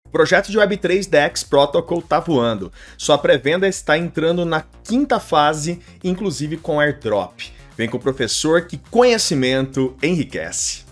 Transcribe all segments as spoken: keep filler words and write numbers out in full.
O projeto de Web três D X Protocol tá voando. Sua pré-venda está entrando na quinta fase, inclusive com airdrop. Vem com o professor que conhecimento enriquece.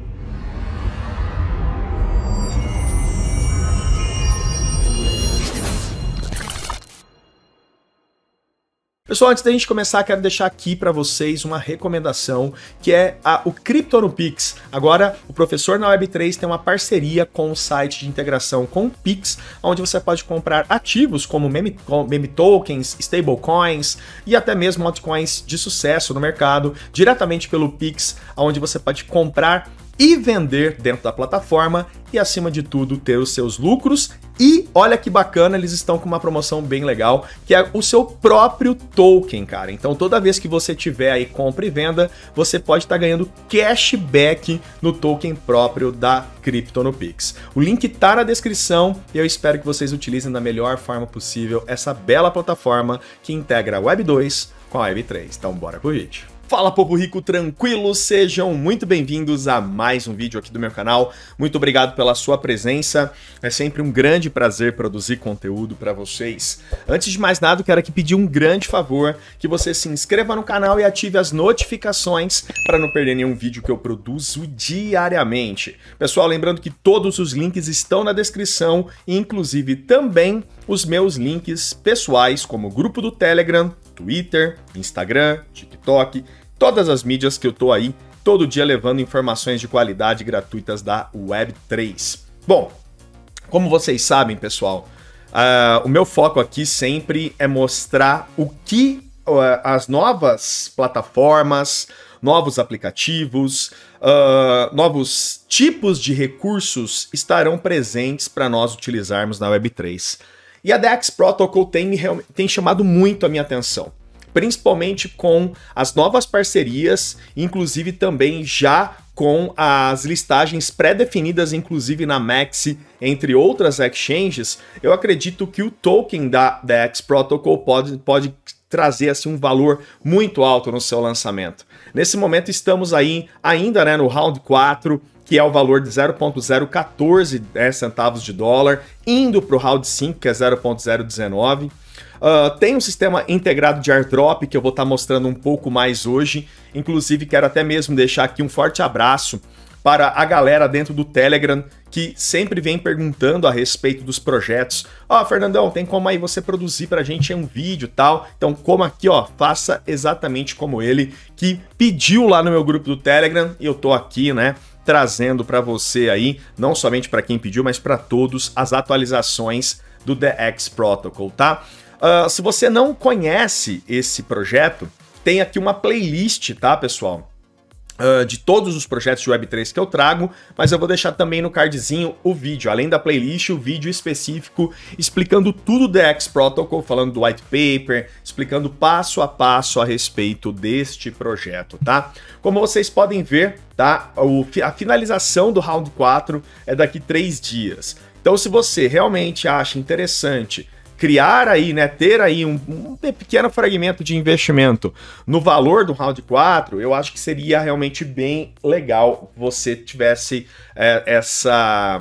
Pessoal, antes da gente começar, quero deixar aqui para vocês uma recomendação, que é a, o Crypto no Pix. Agora, o professor na Web três tem uma parceria com o site de integração com o Pix, onde você pode comprar ativos como meme, meme tokens, stablecoins e até mesmo altcoins de sucesso no mercado, diretamente pelo Pix, onde você pode comprar e vender dentro da plataforma e, acima de tudo, ter os seus lucros. E olha que bacana, eles estão com uma promoção bem legal, que é o seu próprio token, cara. Então, toda vez que você tiver aí compra e venda, você pode estar ganhando cashback no token próprio da Crypto no Pix. O link tá na descrição e eu espero que vocês utilizem da melhor forma possível essa bela plataforma que integra a Web dois com a Web três. Então, bora pro vídeo. Fala, povo rico, tranquilo? Sejam muito bem-vindos a mais um vídeo aqui do meu canal. Muito obrigado pela sua presença. É sempre um grande prazer produzir conteúdo para vocês. Antes de mais nada, eu quero aqui pedir um grande favor, que você se inscreva no canal e ative as notificações para não perder nenhum vídeo que eu produzo diariamente. Pessoal, lembrando que todos os links estão na descrição, inclusive também os meus links pessoais, como o grupo do Telegram, Twitter, Instagram, TikTok, todas as mídias que eu tô aí todo dia levando informações de qualidade gratuitas da Web três. Bom, como vocês sabem, pessoal, uh, o meu foco aqui sempre é mostrar o que uh, as novas plataformas, novos aplicativos, uh, novos tipos de recursos estarão presentes para nós utilizarmos na Web três. E a D X Protocol tem, tem chamado muito a minha atenção, principalmente com as novas parcerias, inclusive também já com as listagens pré-definidas, inclusive na Maxi, entre outras exchanges. Eu acredito que o token da D X Protocol pode, pode trazer assim, um valor muito alto no seu lançamento. Nesse momento estamos aí ainda né, no round quatro, que é o valor de zero ponto zero um quatro né, centavos de dólar, indo para o round cinco, que é zero ponto zero dezenove. Uh, tem um sistema integrado de airdrop que eu vou estar tá mostrando um pouco mais hoje. Inclusive, quero até mesmo deixar aqui um forte abraço para a galera dentro do Telegram que sempre vem perguntando a respeito dos projetos. Ó, oh, Fernandão, tem como aí você produzir pra gente um vídeo e tal? Então, como aqui, ó, faça exatamente como ele, que pediu lá no meu grupo do Telegram, e eu tô aqui, né, trazendo para você aí, não somente para quem pediu, mas para todos, as atualizações do D X Protocol, tá? Uh, se você não conhece esse projeto, tem aqui uma playlist, tá, pessoal? Uh, de todos os projetos de Web três que eu trago, mas eu vou deixar também no cardzinho o vídeo, além da playlist, o vídeo específico explicando tudo do D X Protocol, falando do white paper, explicando passo a passo a respeito deste projeto, tá? Como vocês podem ver, tá? O, a finalização do round quatro é daqui três dias. Então, se você realmente acha interessante criar aí, né, ter aí um, um pequeno fragmento de investimento no valor do round quatro, eu acho que seria realmente bem legal você tivesse é, essa,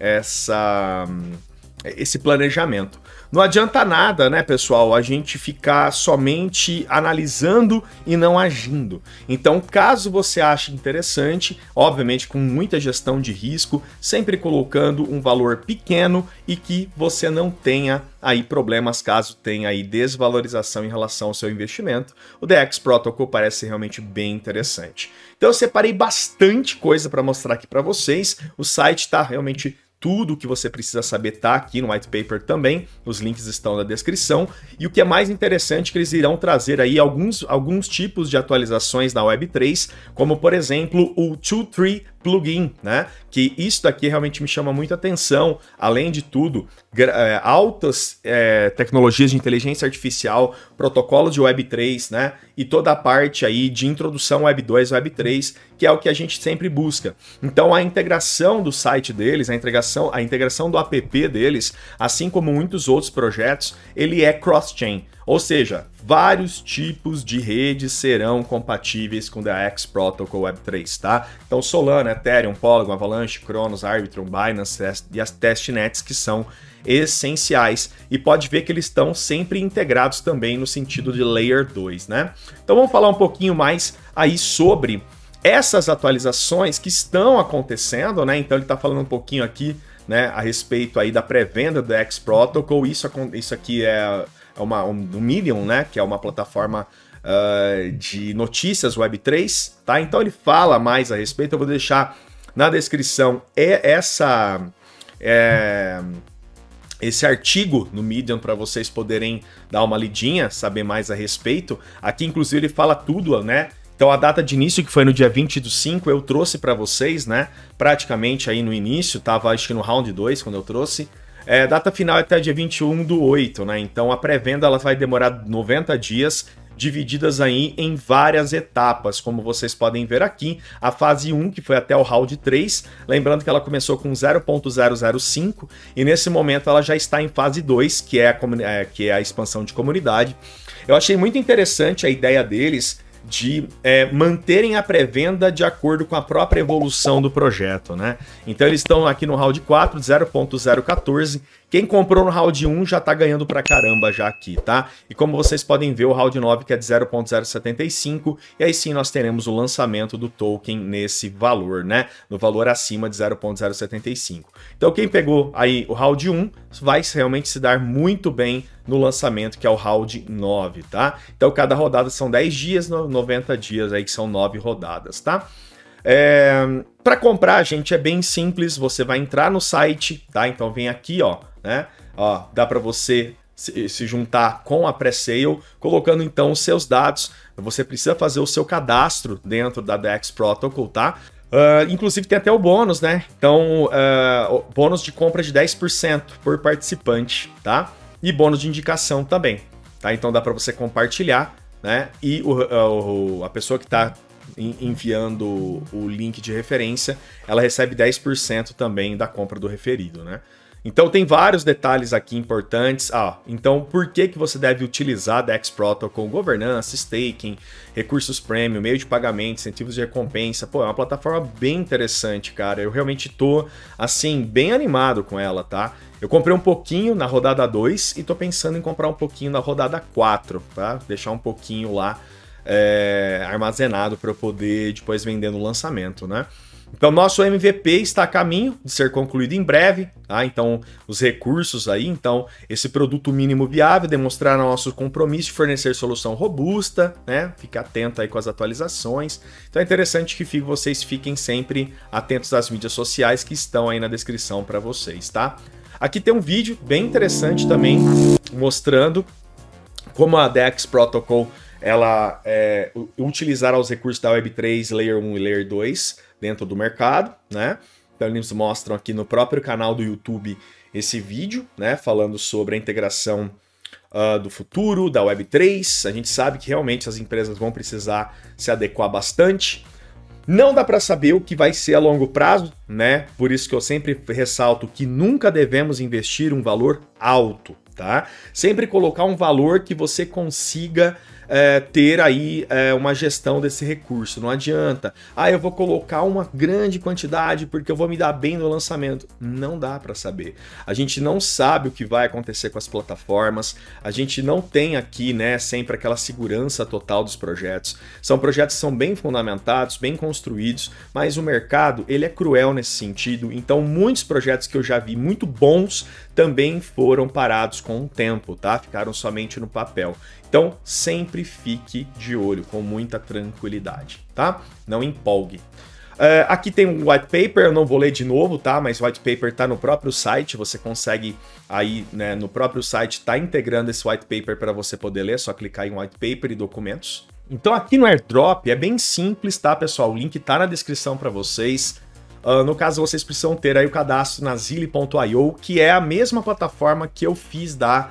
essa, esse planejamento. Não adianta nada, né, pessoal, a gente ficar somente analisando e não agindo. Então, caso você ache interessante, obviamente com muita gestão de risco, sempre colocando um valor pequeno e que você não tenha aí problemas caso tenha aí desvalorização em relação ao seu investimento, o D X Protocol parece realmente bem interessante. Então, eu separei bastante coisa para mostrar aqui para vocês. O site está realmente tudo o que você precisa saber tá aqui no white paper também, os links estão na descrição. E o que é mais interessante é que eles irão trazer aí alguns, alguns tipos de atualizações na Web três, como por exemplo o two tree plugin, né? Que isso daqui realmente me chama muita atenção. Além de tudo, é, altas é, tecnologias de inteligência artificial, protocolos de Web três, né? E toda a parte aí de introdução Web dois, Web três, que é o que a gente sempre busca. Então a integração do site deles, a integração, a integração do app deles, assim como muitos outros projetos, ele é cross-chain. Ou seja, vários tipos de redes serão compatíveis com o D X Protocol Web três, tá? Então Solana, Ethereum, Polygon, Avalanche, Cronos, Arbitrum, Binance e as testnets que são essenciais, e pode ver que eles estão sempre integrados também no sentido de Layer dois, né? Então vamos falar um pouquinho mais aí sobre essas atualizações que estão acontecendo, né? Então ele está falando um pouquinho aqui, né, a respeito aí da pré-venda do X Protocol. Isso, isso aqui é uma, um, um Medium, né, que é uma plataforma uh, de notícias Web três, tá? Então ele fala mais a respeito, eu vou deixar na descrição é essa... É, esse artigo no Medium para vocês poderem dar uma lidinha, saber mais a respeito. Aqui, inclusive, ele fala tudo, né? Então, a data de início, que foi no dia vinte do cinco, eu trouxe para vocês, né? Praticamente aí no início, tava acho que no round dois, quando eu trouxe. É, data final é até dia vinte e um do oito, né? Então, a pré-venda ela vai demorar noventa dias, divididas aí em várias etapas, como vocês podem ver aqui. A fase um, que foi até o round três, lembrando que ela começou com zero ponto zero zero cinco, e nesse momento ela já está em fase dois, que é a, é, que é a expansão de comunidade. Eu achei muito interessante a ideia deles de é, manterem a pré-venda de acordo com a própria evolução do projeto, né? Então eles estão aqui no round quatro, zero ponto zero quatorze. Quem comprou no round um já tá ganhando pra caramba já aqui, tá? E como vocês podem ver, o round nove que é de zero ponto zero setenta e cinco, e aí sim nós teremos o lançamento do token nesse valor, né? No valor acima de zero ponto zero setenta e cinco. Então quem pegou aí o round um vai realmente se dar muito bem no lançamento, que é o round nove, tá? Então cada rodada são dez dias, noventa dias aí que são nove rodadas, tá? É... Para comprar, gente, é bem simples, você vai entrar no site, tá? Então vem aqui, ó, né? Ó, dá para você se, se juntar com a pré-sale, colocando então os seus dados. Você precisa fazer o seu cadastro dentro da D X Protocol, tá? Uh, inclusive tem até o bônus, né? Então, uh, bônus de compra de dez por cento por participante, tá? E bônus de indicação também, tá? Então dá para você compartilhar, né? E o, o, a pessoa que está enviando o link de referência, ela recebe dez por cento também da compra do referido, né? Então tem vários detalhes aqui importantes. Ah, então por que que você deve utilizar a D X Protocol? Governança, staking, recursos premium, meio de pagamento, incentivos de recompensa. Pô, é uma plataforma bem interessante, cara. Eu realmente tô, assim, bem animado com ela, tá? Eu comprei um pouquinho na rodada dois e tô pensando em comprar um pouquinho na rodada quatro, tá? Deixar um pouquinho lá é, armazenado para eu poder depois vender no lançamento, né? Então, nosso M V P está a caminho de ser concluído em breve, tá? Então, os recursos aí, então, esse produto mínimo viável, demonstrar nosso compromisso de fornecer solução robusta, né? Fique atento aí com as atualizações. Então, é interessante que vocês fiquem sempre atentos às mídias sociais que estão aí na descrição para vocês, tá? Aqui tem um vídeo bem interessante também, mostrando como a D X Protocol ela é, utilizará os recursos da Web três Layer um e Layer dois dentro do mercado, né? Então eles mostram aqui no próprio canal do YouTube esse vídeo, né? Falando sobre a integração uh, do futuro da Web três. A gente sabe que realmente as empresas vão precisar se adequar bastante. Não dá para saber o que vai ser a longo prazo, né? Por isso que eu sempre ressalto que nunca devemos investir um valor alto, tá? Sempre colocar um valor que você consiga É, ter aí é, uma gestão desse recurso. Não adianta, ah, eu vou colocar uma grande quantidade porque eu vou me dar bem no lançamento. Não dá para saber. A gente não sabe o que vai acontecer com as plataformas, a gente não tem aqui, né, sempre aquela segurança total dos projetos. São projetos que são bem fundamentados, bem construídos, mas o mercado, ele é cruel nesse sentido. Então, muitos projetos que eu já vi muito bons também foram parados com o tempo, tá? Ficaram somente no papel. Então, sempre fique de olho, com muita tranquilidade, tá? Não empolgue. Uh, aqui tem um white paper, eu não vou ler de novo, tá? Mas o white paper tá no próprio site, você consegue aí, né, no próprio site, tá integrando esse white paper para você poder ler, é só clicar em white paper e documentos. Então aqui no airdrop é bem simples, tá, pessoal? O link tá na descrição para vocês. Uh, no caso, vocês precisam ter aí o cadastro na Zilli ponto i o, que é a mesma plataforma que eu fiz da...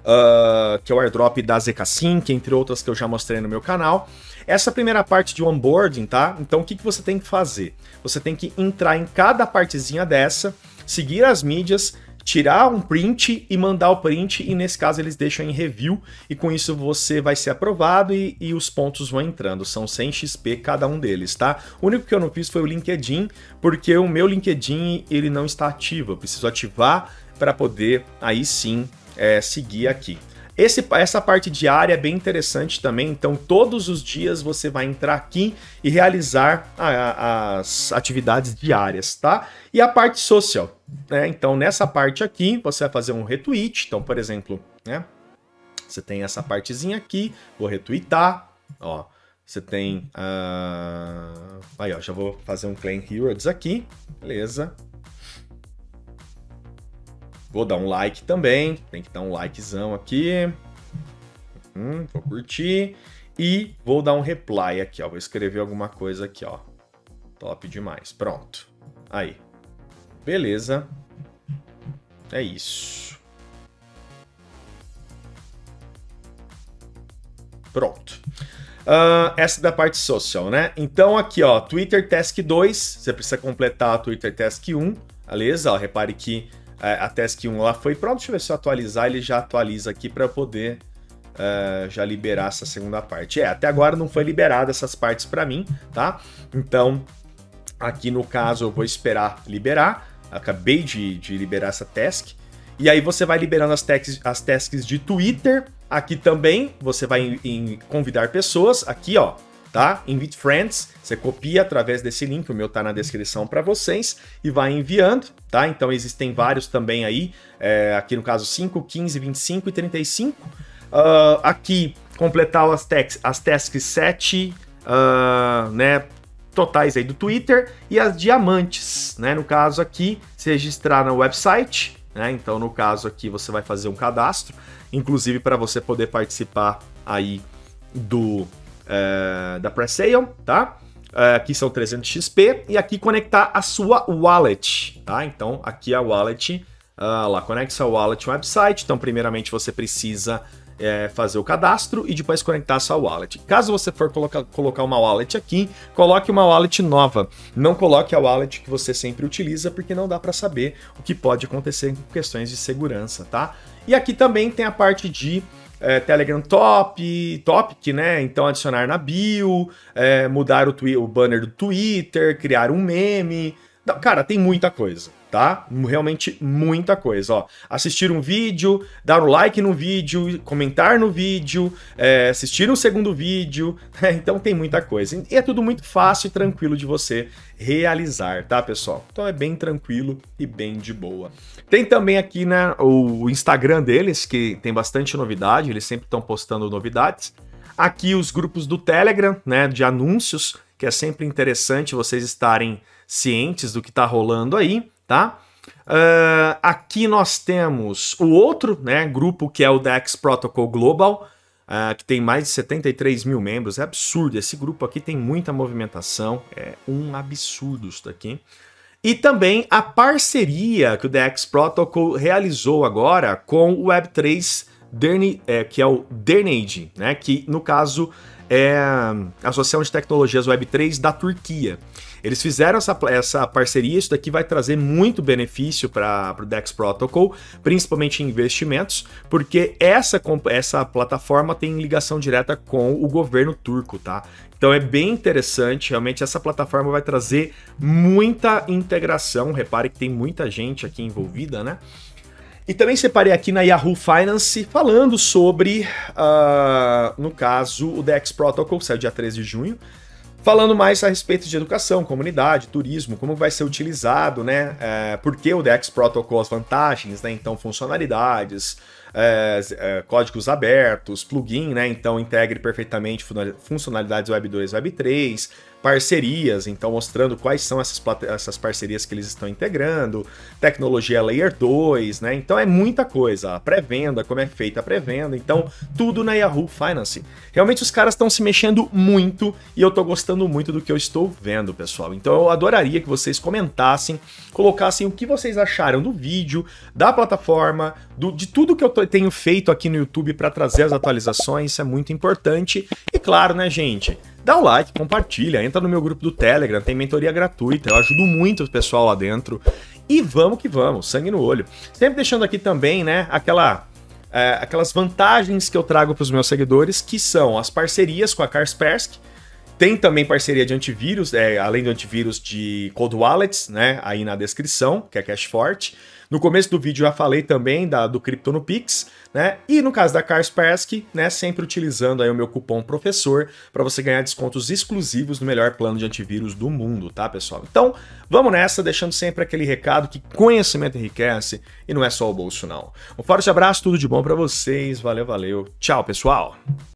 Uh, que é o airdrop da Z K Sync, entre outras que eu já mostrei no meu canal. Essa primeira parte de onboarding, tá? Então o que, que você tem que fazer? Você tem que entrar em cada partezinha dessa, seguir as mídias, tirar um print e mandar o print, e nesse caso eles deixam em review, e com isso você vai ser aprovado e, e os pontos vão entrando. São cem X P cada um deles, tá? O único que eu não fiz foi o LinkedIn, porque o meu LinkedIn ele não está ativo. Eu preciso ativar para poder aí sim é, seguir aqui. Esse, essa parte diária é bem interessante também, então todos os dias você vai entrar aqui e realizar a, a, as atividades diárias, tá? E a parte social, né? Então nessa parte aqui você vai fazer um retweet, então por exemplo, né? Você tem essa partezinha aqui, vou retweetar, ó, você tem, uh... aí ó, já vou fazer um Claim Heroes aqui, beleza? Vou dar um like também, tem que dar um likezão aqui. Hum, vou curtir. E vou dar um reply aqui, ó. Vou escrever alguma coisa aqui, ó. Top demais. Pronto. Aí. Beleza. É isso. Pronto. Uh, essa da parte social, né? Então aqui, ó, Twitter Task dois. Você precisa completar a Twitter Task um. Beleza? Ó, repare que a Task um lá foi pronto. Deixa eu ver se eu atualizar, ele já atualiza aqui para poder uh, já liberar essa segunda parte. É, até agora não foi liberada essas partes para mim, tá? Então, aqui no caso eu vou esperar liberar. Acabei de, de liberar essa task. E aí você vai liberando as tasks, as tasks de Twitter. Aqui também você vai em, em convidar pessoas. Aqui, ó. Tá? Invite Friends, você copia através desse link, o meu tá na descrição para vocês, e vai enviando, tá? Então existem vários também aí, é, aqui no caso cinco, quinze, vinte e cinco e trinta e cinco. Uh, aqui, completar as, tex, as tasks sete, uh, né, totais aí do Twitter, e as diamantes, né? No caso aqui, se registrar no website, né? Então no caso aqui você vai fazer um cadastro, inclusive para você poder participar aí do... Uh, da Presale, tá? Uh, aqui são trezentos X P e aqui conectar a sua wallet, tá? Então aqui a wallet, uh, lá conecta a wallet no website. Então primeiramente você precisa é, fazer o cadastro e depois conectar a sua wallet. Caso você for colocar, colocar uma wallet aqui, coloque uma wallet nova. Não coloque a wallet que você sempre utiliza, porque não dá para saber o que pode acontecer em questões de segurança, tá? E aqui também tem a parte de É, Telegram Top, Topic, né? Então adicionar na bio, é, mudar o, o banner do Twitter, criar um meme. Não, cara, tem muita coisa, tá? Realmente muita coisa, ó. Assistir um vídeo, dar um like no vídeo, comentar no vídeo, é, assistir um segundo vídeo, né? Então tem muita coisa. E é tudo muito fácil e tranquilo de você realizar, tá, pessoal? Então é bem tranquilo e bem de boa. Tem também aqui, né, o Instagram deles, que tem bastante novidade, eles sempre estão postando novidades. Aqui os grupos do Telegram, né, de anúncios, que é sempre interessante vocês estarem cientes do que está rolando aí, tá? Uh, aqui nós temos o outro, né, grupo que é o Dex Protocol Global, uh, que tem mais de setenta e três mil membros. É absurdo, esse grupo aqui tem muita movimentação, é um absurdo isso daqui. E também a parceria que o Dex Protocol realizou agora com o Web três, é, que é o Dernage, né, que no caso é a Associação de Tecnologias Web três da Turquia. Eles fizeram essa, essa parceria, isso daqui vai trazer muito benefício para o Dex Protocol, principalmente em investimentos, porque essa, essa plataforma tem ligação direta com o governo turco, tá? Então é bem interessante, realmente essa plataforma vai trazer muita integração, repare que tem muita gente aqui envolvida, né? E também separei aqui na Yahoo Finance falando sobre, uh, no caso, o Dex Protocol, que saiu dia treze de junho, falando mais a respeito de educação, comunidade, turismo, como vai ser utilizado, né? É, por que o Dex Protocol, as vantagens, né? Então, funcionalidades, é, é, códigos abertos, plugin, né? Então, integre perfeitamente funcionalidades Web dois, Web três, parcerias, então mostrando quais são essas, essas parcerias que eles estão integrando, tecnologia Layer dois, né? Então é muita coisa, a pré-venda, como é feita a pré-venda, então tudo na Yahoo Finance. Realmente os caras estão se mexendo muito e eu tô gostando muito do que eu estou vendo, pessoal. Então eu adoraria que vocês comentassem, colocassem o que vocês acharam do vídeo, da plataforma, do, de tudo que eu tô, tenho feito aqui no YouTube para trazer as atualizações, isso é muito importante. E claro, né, gente? dá o like, compartilha, entra no meu grupo do Telegram, tem mentoria gratuita, eu ajudo muito o pessoal lá dentro. E vamos que vamos, sangue no olho. Sempre deixando aqui também, né, aquela, é, aquelas vantagens que eu trago para os meus seguidores, que são as parcerias com a Kaspersky. Tem também parceria de antivírus, é, além do antivírus de Cold Wallets, né, aí na descrição, que é Cashforte. No começo do vídeo já falei também da, do Crypto no Pix, né? E no caso da Kaspersky, né, sempre utilizando aí o meu cupom professor para você ganhar descontos exclusivos no melhor plano de antivírus do mundo, tá, pessoal? Então, vamos nessa, deixando sempre aquele recado que conhecimento enriquece e não é só o bolso, não. Um forte abraço, tudo de bom para vocês, valeu, valeu. Tchau, pessoal!